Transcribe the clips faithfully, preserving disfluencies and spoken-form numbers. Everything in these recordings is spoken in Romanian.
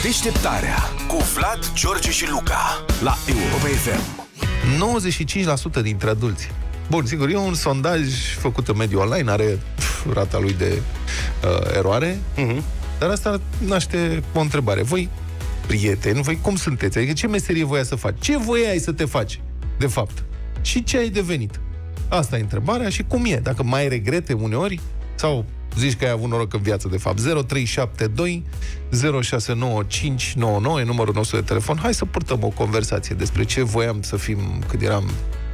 Deșteptarea cu Vlad, George și Luca la Europa F M. nouăzeci și cinci la sută dintre adulți. Bun, sigur, e un sondaj făcut în mediul online, are pf, rata lui de uh, eroare, uh-huh. Dar asta naște o întrebare. Voi, prieteni, voi cum sunteți? Adică ce meserie voia să faci? Ce voiai să te faci, de fapt? Și ce ai devenit? Asta e întrebarea și cum e? Dacă mai ai regrete uneori sau zici că ai avut noroc în viață, de fapt. Zero trei șapte doi zero șase nouă cinci nouă nouă e numărul nostru de telefon. Hai să purtăm o conversație despre ce voiam să fim când eram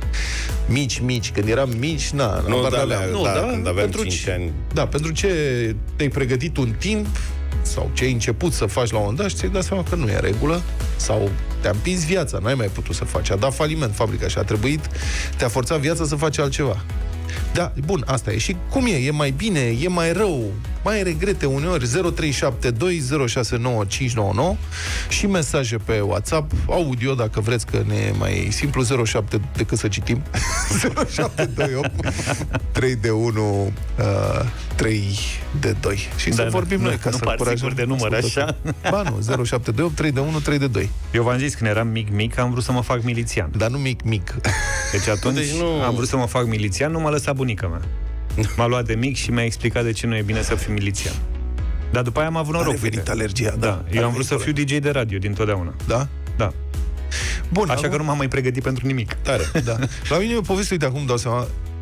mici, mici. Când eram mici, na, nu, da, aveam, nu, da, da, când aveam pentru cinci ce, ani. Da, pentru ce te-ai pregătit un timp sau ce ai început să faci la un dat și ți-ai dat seama că nu e în regulă sau te-a împins viața, n-ai mai putut să faci. A dat faliment fabrica și a trebuit, te-a forțat viața să faci altceva. Da, bun, asta e. Și cum e? E mai bine? E mai rău? Mai ai regrete uneori? Zero trei șapte doi zero șase nouă cinci nouă nouă și mesaje pe WhatsApp, audio, dacă vreți, că ne e mai simplu, zero șapte decât să citim. zero șapte doi opt trei de unu trei de doi. Și da, să vorbim noi, ca nu să par sigur de număr, așa? Ba nu, zero șapte doi opt trei de unu trei de doi. Eu v-am zis, când eram mic-mic, am vrut să mă fac milițian. Dar nu mic-mic. Deci atunci deci nu... am vrut să mă fac milițian, nu m-a lăsat bunica mea. M-a luat de mic și mi-a explicat de ce nu e bine să fii milițian. Dar după aia am avut noroc. A revenit alergia, da. da. Eu am vrut să fiu D J de radio dintotdeauna. Da? Da. Bun, așa acum... că nu m-am mai pregătit pentru nimic. Tare, da. La mine e o poveste, uite, acum dau seama.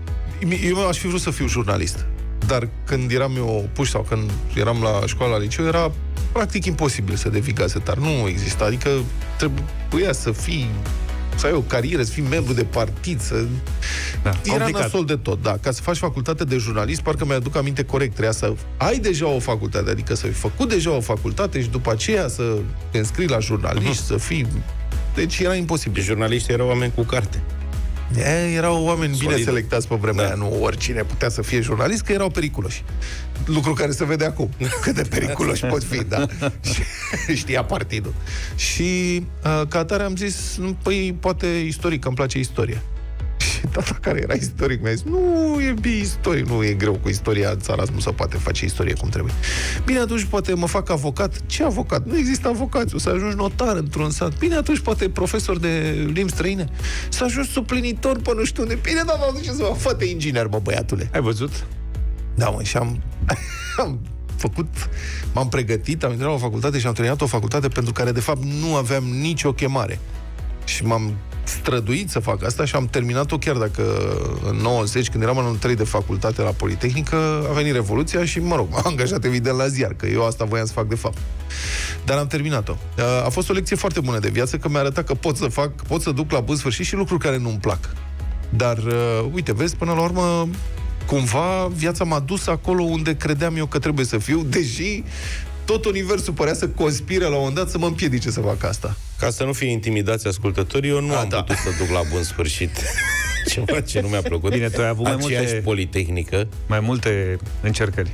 Eu aș fi vrut să fiu jurnalist. Dar când eram eu puș sau când eram la școala, la liceu, era practic imposibil să devii gazetar. Nu exista. Adică trebuia să fii, să ai o carieră, să fii membru de partid, să... Da, era complicat. nasol de tot, da. Ca să faci facultate de jurnalist, parcă mi-aduc aminte corect, trebuia să ai deja o facultate, adică să ai făcut deja o facultate și după aceea să te înscrii la jurnalist, uh-huh. să fii... Deci era imposibil. Jurnaliștii erau oameni cu carte. E, erau oameni Solid. bine selectați pe vremea da. aia, nu oricine putea să fie jurnalist, că erau periculoși. Lucru care se vede acum. Cât de periculoși pot fi, da. Știa partidul. Și uh, ca atare am zis, păi, poate istoric, că îmi place istoria. Și tata, care era istoric, mi-a zis, nu e bine istoric, nu e greu cu istoria, în țara nu se poate face istorie cum trebuie. Bine, atunci poate mă fac avocat. Ce avocat? Nu există avocați, o să ajungi notar într-un sat. Bine, atunci poate profesor de limbi străine. Să ajungi suplinitor pe nu știu unde. Bine, da, da, ce să mă, fă-te inginer, mă, băiatule. Ai văzut? Da, mă, și am... am făcut, m-am pregătit, am intrat la o facultate și am terminat o facultate pentru care, de fapt, nu aveam nicio chemare. Și m-am străduit să fac asta și am terminat-o, chiar dacă în nouăzeci, când eram în anul trei de facultate la Politehnică, a venit Revoluția și, mă rog, m-am angajat evident la ziar, că eu asta voiam să fac de fapt. Dar am terminat-o. A fost o lecție foarte bună de viață, că mi-a arătat că pot să fac, pot să duc la bun sfârșit și lucruri care nu-mi plac. Dar, uite, vezi, până la urmă, cumva, viața m-a dus acolo unde credeam eu că trebuie să fiu, deși tot universul părea să conspire la un moment dat să mă împiedice să fac asta. Ca să nu fie intimidați ascultătorii, eu nu A, am da. putut să duc la bun sfârșit ceva ce nu mi-a plăcut. Bine, tu ai avut mai multe... Politehnică. Mai multe încercări.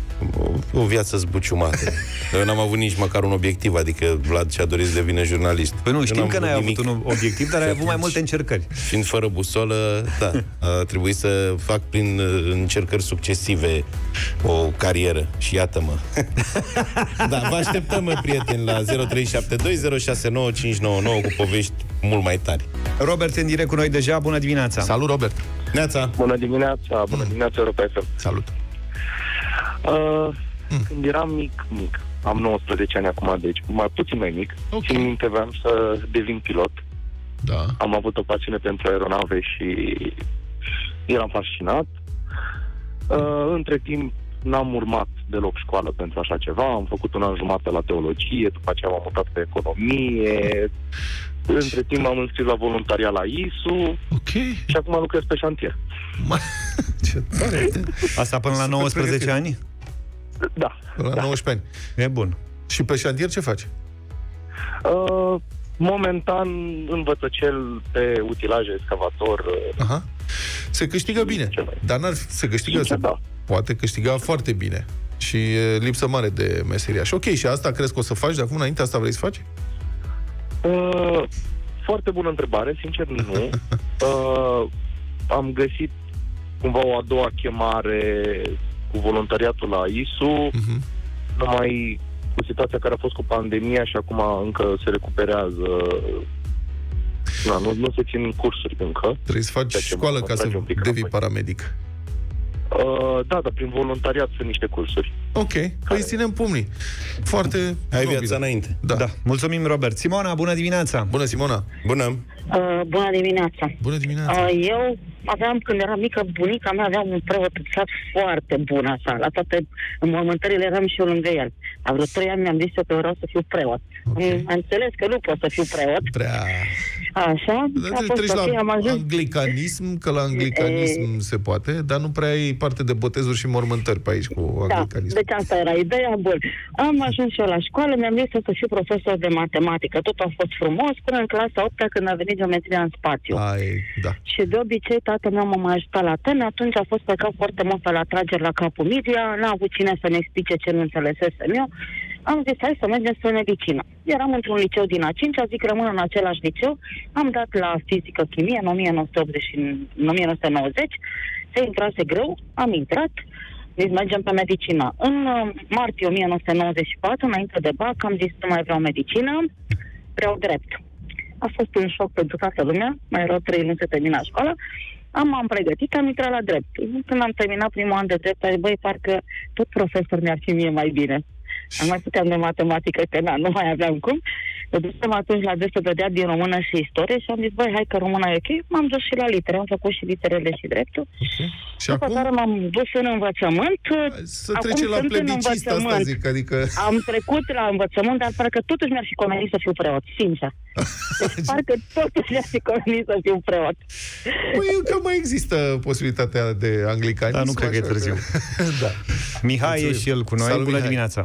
O, o viață zbuciumată. Eu n-am avut nici măcar un obiectiv, adică Vlad și-a dorit să devină jurnalist. Păi nu, știm că n-ai avut un obiectiv, dar ai avut mai multe încercări. Fiind fără busolă, da, a trebuit să fac prin încercări succesive o carieră. Și iată-mă. Da, vă așteptăm, prieteni, la zero trei șapte doi zero șase nouă cinci nouă nouă cu povești mult mai tari. Robert în direct cu noi deja, bună dimineața. Salut, Robert. Neața. Bună dimineața, bună dimineața, Europa F M. Salut. Uh, mm. Când eram mic, mic, am nouăsprezece ani acum, deci mai puțin mai mic, okay. Țin minte, vreau să devin pilot. Da. Am avut o pasiune pentru aeronave și eram fascinat. Uh, între timp n-am urmat deloc școală pentru așa ceva, am făcut un an jumătate la teologie, după aceea m-am mutat pe economie. Între timp m-am înscris la voluntariat la I S U. Okay. Și acum lucrez pe șantier. Ce tare! Asta până la nouăsprezece ani? Da. Până la da. nouăsprezece ani. E bun. Și pe șantier ce faci? Uh, momentan învățăcel pe utilaje, excavator. Aha. Se câștigă bine, dar n-ar fi, se câștigă, Sincer, se da. poate câștiga foarte bine. Și e lipsă mare de meseriaș. Ok, și asta crezi că o să faci de acum înainte? Asta vrei să faci? Uh, foarte bună întrebare, sincer nu. uh, am găsit cumva o a doua chemare cu voluntariatul la I S U. Uh-huh. Numai cu situația care a fost cu pandemia și acum încă se recuperează. Na, nu, nu se țin cursuri încă. Trebuie să faci școală ca să devii paramedic. Uh, da, dar prin voluntariat sunt niște cursuri. Ok, păi ținem pumnii. Foarte ai viața înainte. Da. da. Mulțumim, Robert. Simona, bună dimineața! Bună, Simona! Bună! Uh, bună dimineața! Bună dimineața! Uh, eu aveam, când eram mică, bunica mea avea un preot foarte bun așa. La toate înmormântările eram și eu lângă el. La vreo trei ani mi-am zis eu că vreau să fiu preot. Okay. Am înțeles că nu pot să fiu preot. Prea... Așa. A fost treci la am ajuns... anglicanism, că la anglicanism e... se poate, dar nu prea ai parte de botezuri și mormântări pe aici cu anglicanism. Da, deci asta era ideea. Bun. Am ajuns și eu la școală, mi-am zis să fiu profesor de matematică. Tot a fost frumos până în clasa a opta când a venit geometria în spațiu. Ai, da. Și de obicei tatăl meu m-a mai ajutat la teme, atunci a fost pe cap foarte mult pe la trageri la capul media, n-a avut cine să ne explice ce nu înțelesesem eu. Am zis, hai să mergem spre medicină. Eram într-un liceu din a cincea, zic, rămân în același liceu. Am dat la fizică-chimie în nouăsprezece nouăzeci, se intrase greu, am intrat, zis, mergem pe medicină. În martie nouăsprezece nouăzeci și patru, înainte de bac, am zis, nu mai vreau medicină, vreau drept. A fost un șoc pentru toată lumea, mai erau trei luni să termina școala. Am, am pregătit, am intrat la drept. Când am terminat primul an de drept, am zis, băi, parcă tot profesor mi-ar fi mie mai bine. Nu mai puteam de matematică, că na, nu mai aveam cum. Mă dusem atunci la desă dădea din română și istorie și am zis, băi, hai că româna e ok. M-am dus și la litere, am făcut și literele și dreptul. Okay. Și după acum? Care m-am dus în învățământ. Să trece la plebiscit, asta zic, adică... Am trecut la învățământ, dar parcă totuși mi-ar fi convenit să fiu preot, sincer. Deci parcă totuși mi-ar fi convenit să fiu preot. Păi încă mai există posibilitatea de anglicanism. Dar nu cred că e târziu. Da. Mihai e și el cu noi. Salut, bună Mihai. dimineața.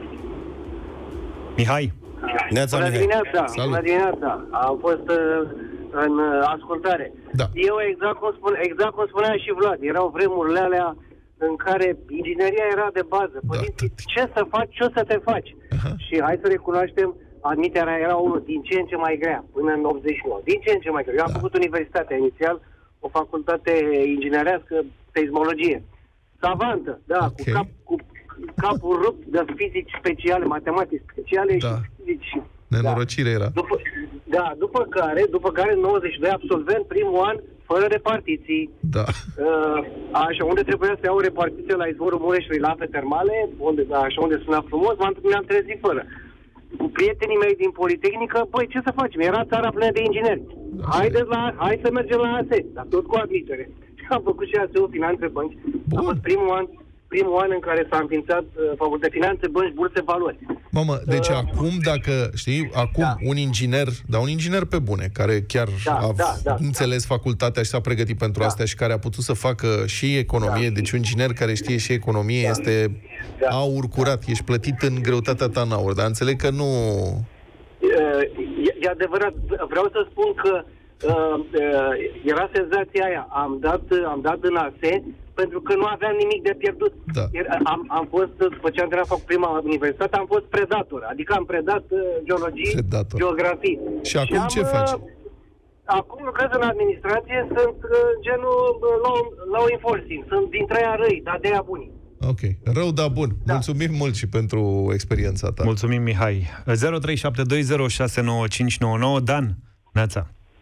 Mihai. Neața, bună Mihai. dimineața, Salut. bună dimineața. Am fost uh, în uh, ascultare. Da. Eu, exact cum, spune, exact cum spunea și Vlad, erau vremurile alea în care ingineria era de bază. Da, Păi, ce să faci, ce o să te faci? Uh-huh. Și hai să recunoaștem, admiterea era unul din ce în ce mai grea, până în optzeci și nouă. Din ce în ce mai grea. Eu am da. făcut universitatea inițial, o facultate inginerească, seismologie. Savantă, da, okay. cu cap... Cu, capul rupt de fizici speciale, matematici speciale da. și fizici. Nenorocire da. era. După, da, după care, după care în nouăzeci și doi absolvent primul an fără repartiții. Da. Uh, așa, unde trebuia să iau repartiție la izvorul Mureșului, la ape termale, unde, da, așa unde suna frumos, m-am, mi-am trezit fără. Cu prietenii mei din Politehnică, băi, ce să facem? Era țara plină de ingineri. Da, Haideți la, hai să mergem la A S E, dar tot cu admitere. Am făcut și A S E-ul, Finanțe, Bănci. Bun. A fost primul an primul an în care s-a înființat uh, facultatea de Finanțe, Bănci, Burse, Valori. Mamă, deci uh, acum, dacă, știi, acum da. un inginer, dar un inginer pe bune, care chiar da, a da, da, înțeles da. facultatea și s-a pregătit pentru da. asta și care a putut să facă și economie, da. deci un inginer care știe și economie da. este da. aur curat, ești plătit în greutatea ta în aur, dar înțeleg că nu... Uh, e, e adevărat, vreau să spun că uh, uh, era senzația aia, am dat, am dat în A S E, pentru că nu aveam nimic de pierdut. Da. Am, am fost, după ce am terminat fac prima universitate, am fost predator. Adică am predat uh, geologie, predator. geografie. Și acum și ce am, faci? Uh, acum lucrez în administrație, sunt uh, genul uh, law, law enforcing. Sunt dintre aia răi, dar de aia buni. Ok. Rău, dar bun. Da. Mulțumim mult și pentru experiența ta. Mulțumim, Mihai. zero trei șapte doi zero șase nouă cinci nouă nouă. Dan, Neața.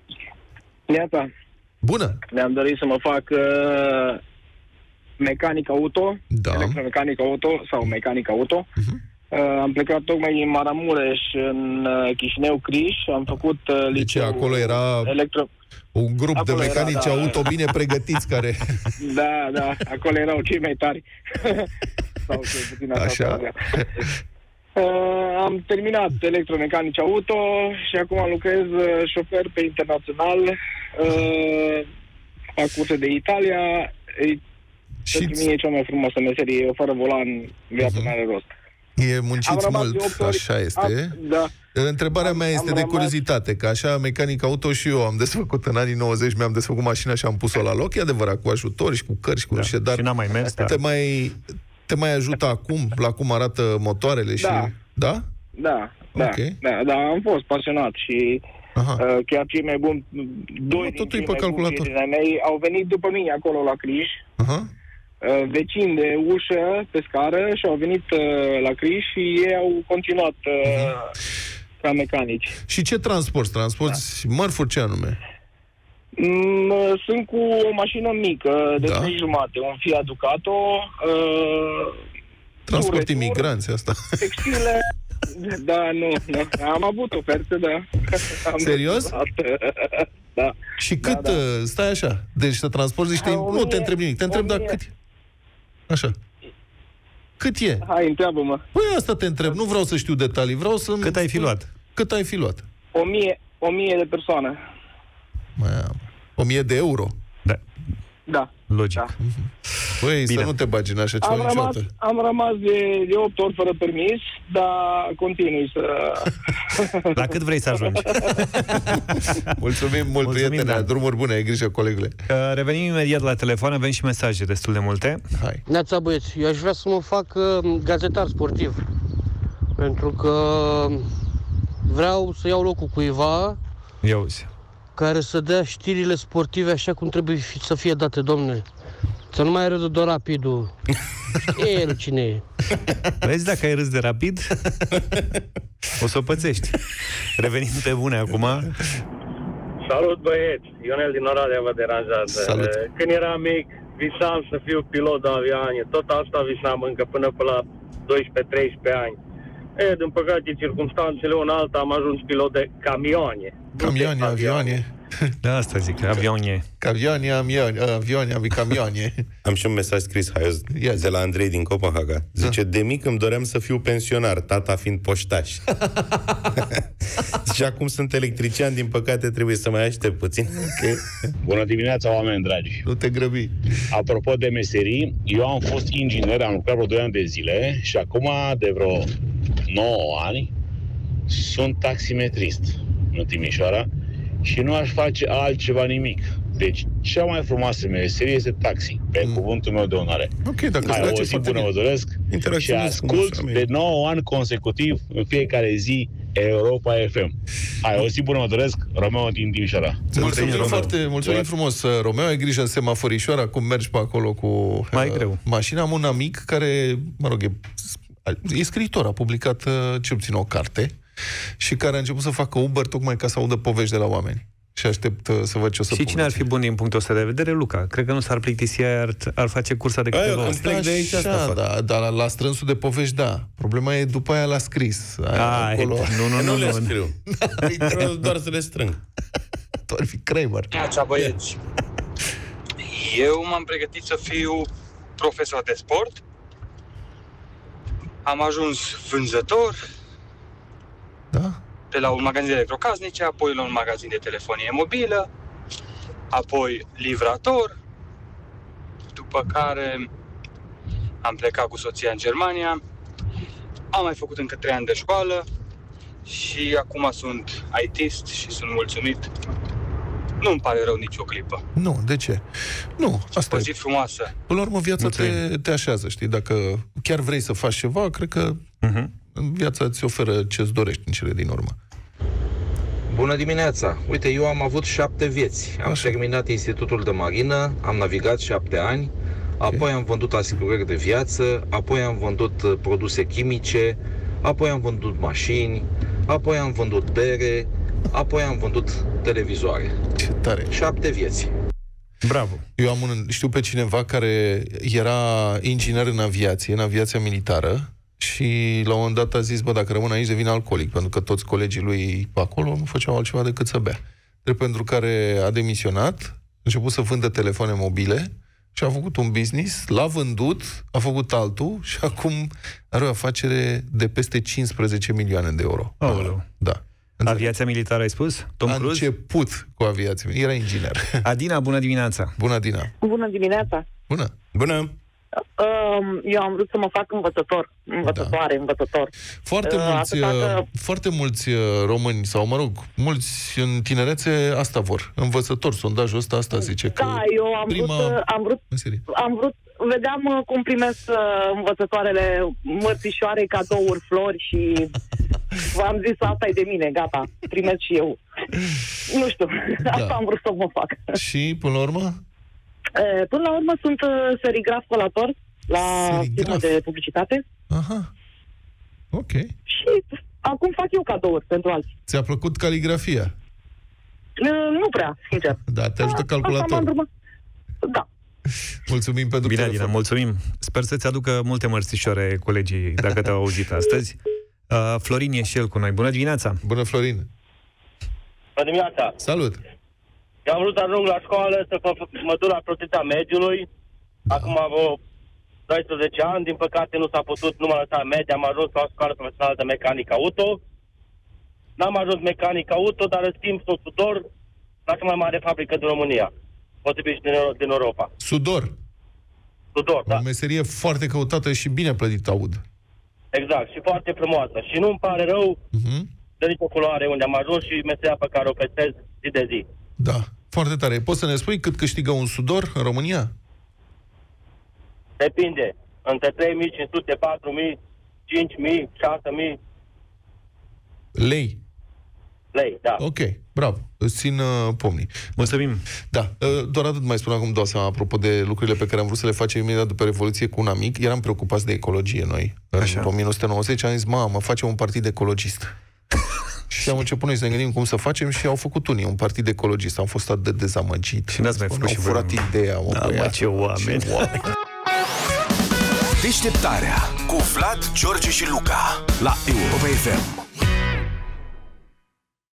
Neața. Bună. Mi-am dorit să mă fac... Uh... mecanic auto, da. electromecanic auto sau mecanic auto. Uh-huh. Uh, am plecat tocmai din Maramureș în uh, Chișinău, Criș, am făcut uh, deci acolo era electro... un grup acolo de mecanici era, da. auto bine pregătiți care... Da, da, acolo erau cei mai tari. sau cel puțin așa. Uh, am terminat electromecanici auto și acum lucrez uh, șofer pe internațional, uh, fac curse de Italia. Și pentru mine e cea mai frumoasă meserie, eu fără volan, viața uh-huh. n-are rost. E munciți mult, așa este. Am, da. Întrebarea am, mea este de curiozitate, că așa mecanic auto și eu am desfăcut în anii nouăzeci, mi-am desfăcut mașina și am pus-o la loc, e adevărat, cu ajutori și cu cări și cu da. niște, dar și n-a mai mers, te, mai, te mai ajută acum, la cum arată motoarele și... Da? Da, da, da, okay. da, da, am fost pasionat și uh, chiar cei mai buni, doi din cei mai buni mei au venit după mine acolo la Criș. Aha. uh, vecini de ușă pe scară și au venit uh, la Criș și ei au continuat uh, ca mecanici. Și ce transport? Transporti da. mărfuri, ce anume? Mm, sunt cu o mașină mică de da. trei jumate, un Fiat Ducato. Uh, Transport imigranți, asta. Textile. Da, nu, nu. Am avut oferte, da. Am Serios? Da. Și cât, da, da. stai așa, deci să transporti niște... Nu mie, te întreb nimic, te întreb dacă cât e. Așa. Cât e? Hai, întreabă-mă. Păi asta te întreb, nu vreau să știu detalii, vreau să... Cât ai fi luat? Cât ai fi luat? O mie, o mie de persoane. Mai am. O mie de euro? Da. Da. Logic. Da. Băi, să nu te bagi în așa ceva am niciodată. Rămas, am rămas de, de opt ori fără permis, dar continui să... La cât vrei să ajungi? Mulțumim mult, Mulțumim, prietene, da. Drumuri bune, ai grijă, colegule. Uh, revenim imediat la telefon, avem și mesaje destul de multe. Hai. Neața, băieți, eu aș vrea să mă fac uh, gazetar sportiv, pentru că vreau să iau locul cuiva Ia uzi. care să dea știrile sportive așa cum trebuie fi, să fie date, domne. Să nu mai râdă doar Rapidul. Știe el cine e. Vezi, dacă ai râs de Rapid, o să o pățești. Revenim pe bune acum. Salut, băieți! Ionel din Oradea vă deranjează. Salut. Când eram mic, visam să fiu pilot de avioane. Tot asta visam încă până pe la doisprezece treisprezece ani. E, din păcate, circumstanțele una alta am ajuns pilot de camioane. Camioane, avioane. Da, asta zic, avioane. Camioane, avioane, avioane, camioane. Am și un mesaj scris, haios, Yes. de la Andrei din Copenhaga. Zice, de mic îmi doream să fiu pensionar, tata fiind poștaș. Și acum sunt electrician, din păcate trebuie să mai aștept puțin. Okay. Bună dimineața, oameni dragi! Nu te grăbi. Apropo de meserii, eu am fost inginer, am lucrat vreo doi ani de zile și acum, de vreo nouă ani, sunt taximetrist în Timișoara și nu aș face altceva nimic. Deci, cea mai frumoasă meserie este taxi, pe mm. cuvântul meu de onoare. Ok, dacă Hai, o zi bună vă doresc și ascult de nouă ani consecutiv în fiecare zi Europa F M. Hai, o zi bună vă doresc, Romeo din Timișoara. Mulțumim foarte, mulțumim frumos, Romeo, ai grijă în semaforișoara, cum mergi pe acolo cu mai uh, greu. mașina. Am un amic care, mă rog, e, e scriitor, a publicat uh, cel puțin o carte și care a început să facă Uber tocmai ca să audă povești de la oameni. Și aștept uh, să văd ce o să Și cine ar fi bun din punctul ăsta de vedere? Luca. Cred că nu s-ar plictisi, ar, ar face cursa de câteva ori. Plec de aici, așa, da, dar la, la strânsul de povești, da. Problema e după aia la scris. A, acolo... Nu, nu, nu, nu le nu. scriu. Doar să le strâng. Tu ar fi Kramer. Neața, băieți. Eu m-am pregătit să fiu profesor de sport. Am ajuns vânzător. Da? De la un magazin de electrocasnice, apoi la un magazin de telefonie mobilă, apoi livrator, după care am plecat cu soția în Germania, am mai făcut încă trei ani de școală și acum sunt I T-ist și sunt mulțumit. Nu-mi pare rău nicio clipă. Nu, de ce? Nu, asta o e. zi frumoasă. Până la urmă, viața te, te așează, știi? Dacă chiar vrei să faci ceva, cred că uh-huh. viața îți oferă ce-ți dorești în cele din urmă. Bună dimineața! Uite, eu am avut șapte vieți. Am Așa. terminat Institutul de Marină, am navigat șapte ani, apoi okay. am vândut asigurări de viață, apoi am vândut produse chimice, apoi am vândut mașini, apoi am vândut bere, apoi am vândut televizoare. Ce tare! Șapte vieți. Bravo! Eu am un, știu pe cineva care era inginer în aviație, în aviația militară, și la un moment dat a zis, bă, dacă rămân aici devin alcoolic, pentru că toți colegii lui pe acolo nu făceau altceva decât să bea. Drept pentru care a demisionat, a început să vândă telefoane mobile și a făcut un business, l-a vândut, a făcut altul și acum are o afacere de peste cincisprezece milioane de euro. Aoleu. Da. Aviația militară, ai spus? Tom a Cruise? început cu aviația, era inginer. Adina, bună dimineața! Bună, Adina! Bună dimineața! Bună! Bună! Eu am vrut să mă fac învățător, învățătoare, da. învățător. Foarte mulți, că... foarte mulți români, sau mă rog, mulți în tinerețe asta vor. Învățător, sondajul ăsta asta zice că da, eu am prima... vrut, am vrut, am vrut, vedeam cum primesc învățătoarele mărțișoare, cadouri, flori și v-am zis, asta e de mine, gata, primesc și eu. Nu știu, da. asta am vrut să mă fac. Și, până la urmă? E, până la urmă sunt uh, serigraf colator la firmă de publicitate. Aha. Ok. Și acum fac eu cadouri pentru alții. Ți-a plăcut caligrafia? Uh, nu prea, sincer. Da, te ajută calculatorul. Da. Mulțumim pentru Bine, telefon. Adina, mulțumim. Sper să-ți aducă multe mărțișoare colegii, dacă te-au auzit astăzi. Uh, Florin e și el cu noi. Bună dimineața! Bună, Florin! Bună dimineața! Salut! Eu am vrut să ajung la școală să fac mă duc la protecția mediului. Da. Acum am vreo doisprezece ani, din păcate nu s-a putut, nu m-a lăsat media, am ajuns la o școală profesională de mecanic auto. N-am ajuns mecanic auto, dar în schimb sunt sudor la cea mai mare fabrică din România, potrivit din, din Europa. Sudor? Sudor, da. O meserie foarte căutată și bine plătită, aud. Exact, și foarte frumoasă. Și nu-mi pare rău uh-huh. de nicio culoare unde am ajuns și meseria pe care o prestez zi de zi. Da, foarte tare. Poți să ne spui cât câștigă un sudor în România? Depinde. Între trei mii cinci sute, patru mii, cinci mii, șase mii lei. Lei, da. Ok, bravo. Îți țin uh, pomnii. Mulțumim. Da, uh, doar atât mai spun acum, dau seama, apropo de lucrurile pe care am vrut să le facem imediat după Revoluție cu un amic. Eram preocupați de ecologie noi. Așa. În o mie nouă sute nouăzeci am zis, mamă, facem un partid ecologist. Și am început noi să ne gândim cum să facem și au făcut unii un partid ecologist. Am fost atât de dezamăgit. Și n-ați mai făcut și furat ideea. Mă, da, mă, ce oameni. Ce oameni. Deșteptarea cu Vlad, George și Luca la Europa F M.